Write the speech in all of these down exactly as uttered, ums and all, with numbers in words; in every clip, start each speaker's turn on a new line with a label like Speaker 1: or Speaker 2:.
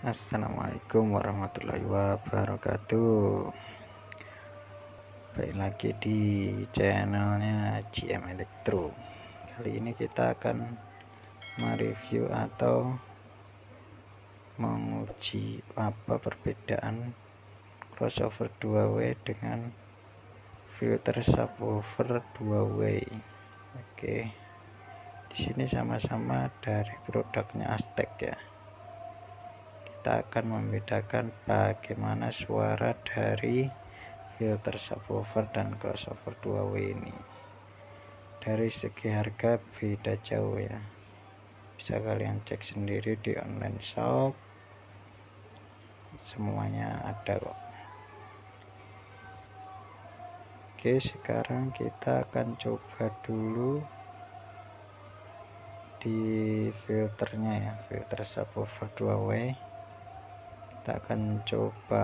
Speaker 1: Assalamualaikum warahmatullahi wabarakatuh. Baik lagi di channelnya G M Elektro. Kali ini kita akan mereview atau menguji apa perbedaan crossover dua way dengan filter subwoofer dua way. Oke, di sini sama-sama dari produknya Aztec ya. Kita akan membedakan bagaimana suara dari filter subwoofer dan crossover dua way ini. Dari segi harga beda jauh ya, bisa kalian cek sendiri di online shop, semuanya ada kok. Oke, sekarang kita akan coba dulu di filternya ya, filter subwoofer dua way. Kita akan coba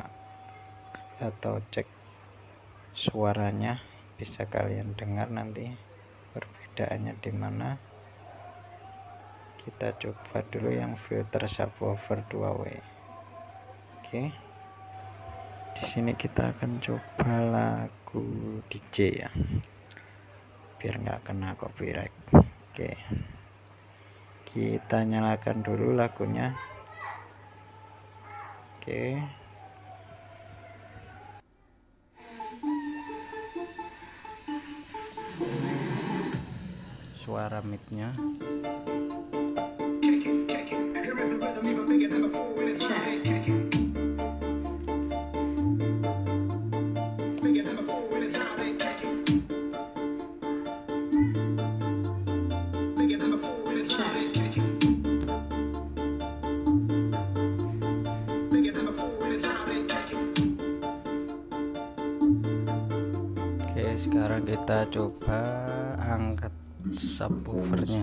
Speaker 1: atau cek suaranya, bisa kalian dengar nanti perbedaannya di mana. Kita coba dulu yang filter subwoofer dua way. Oke, di sini kita akan coba lagu D J ya, biar nggak kena copyright. Oke, kita nyalakan dulu lagunya. Oke, suara mic-nya. Oke, sekarang kita coba angkat subwoofernya.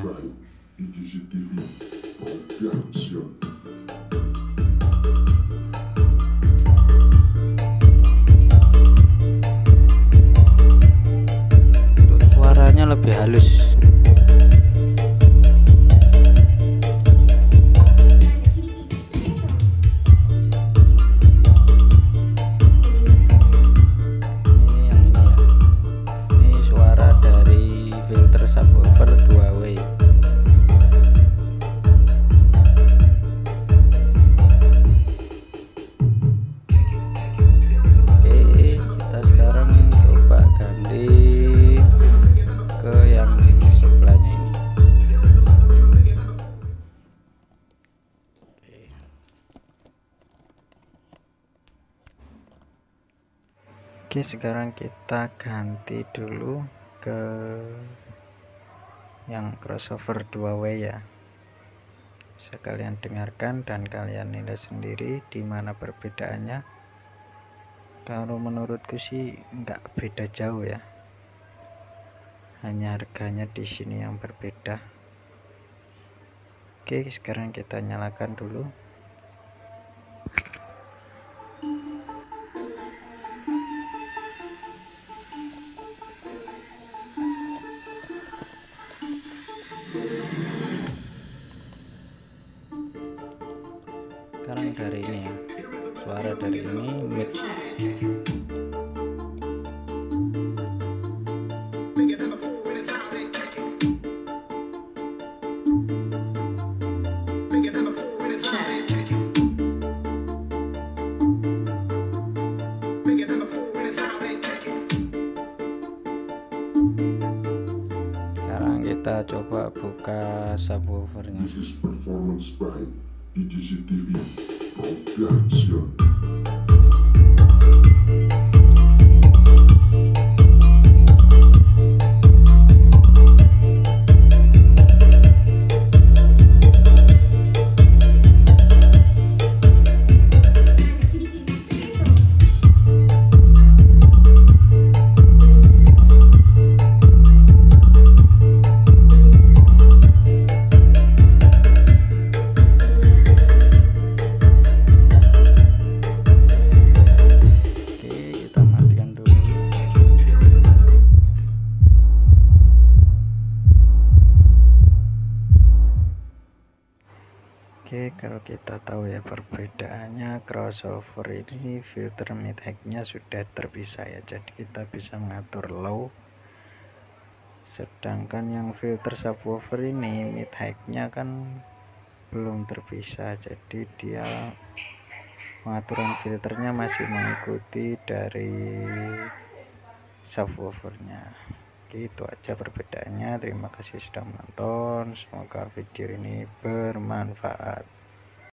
Speaker 1: Untuk suaranya lebih halus. Subwoofer dua way. Oke, kita sekarang coba ganti ke yang sebelahnya ini. Oke. Oke, sekarang kita ganti dulu ke yang crossover dua way ya. Bisa kalian dengarkan dan kalian nilai sendiri di mana perbedaannya. Kalau menurutku sih nggak beda jauh ya, hanya harganya di sini yang berbeda. Oke, sekarang kita nyalakan dulu. Sekarang dari ini ya, suara dari ini mic. Sekarang kita coba buka subwoofernya. kita tahu ya perbedaannya. Crossover ini filter mid height-nya sudah terpisah ya, jadi kita bisa mengatur low, sedangkan yang filter subwoofer ini mid height-nya kan belum terpisah, jadi dia pengaturan filternya masih mengikuti dari subwoofernya. Itu aja perbedaannya. Terima kasih sudah menonton, semoga video ini bermanfaat.